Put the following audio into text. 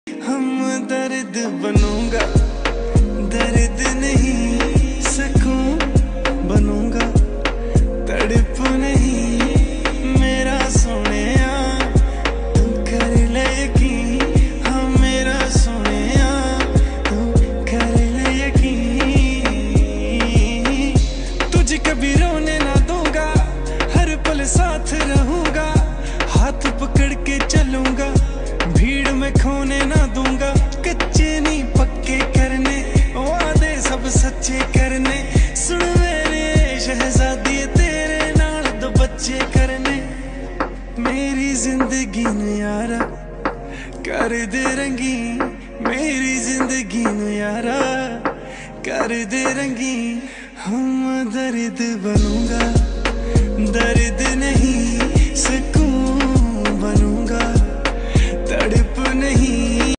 हम दर्द बनूंगा, दर्द नहीं सकूं बनूंगा, तड़प नहीं मेरा सोनिया, तू कर ले यकीन, हाँ मेरा सोनिया, तू कर ले यकीन। तुझे कभी रोने ना दूंगा, हर पल साथ रहूंगा, हाथ पकड़ के चलूंगा, भीड़ में खोने ना दूंगा। कच्चे नहीं पक्के करने, वादे सब सच्चे करने, सुन मेरे शहजादी तेरे नाल दो बच्चे करने। मेरी जिंदगी नू यारा कर दे रंगीन, मेरी जिंदगी नू यारा कर दे रंगीन। हम दर्द बनूंगा, दर्द नहीं